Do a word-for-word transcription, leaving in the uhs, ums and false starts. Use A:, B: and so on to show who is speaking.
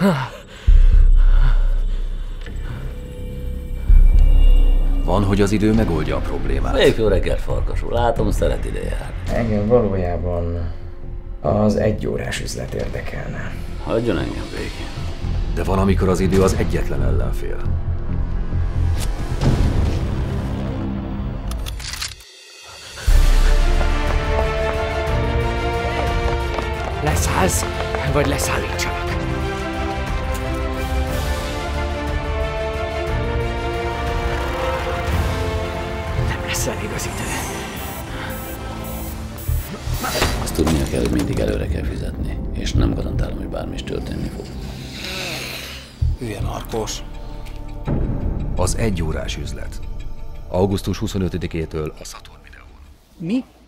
A: Van, hogy az idő megoldja a problémát.
B: Még jó reggelt, farkasú. Látom, szeret ide járni.
C: Engem valójában az egyórás üzlet érdekelne.
B: Hagyjon engem békén.
A: De van, amikor az idő az egyetlen ellenfél.
D: Leszállsz, vagy leszállítsanak. Nem lesz elég az idő.
B: Azt tudnia kell, hogy mindig előre kell fizetni, és nem garantálom, hogy bármi is történni fog.
E: Hülye narkós.
A: Az egyórás üzlet. augusztus huszonötödikétől a Saturn Videón.
D: Mi?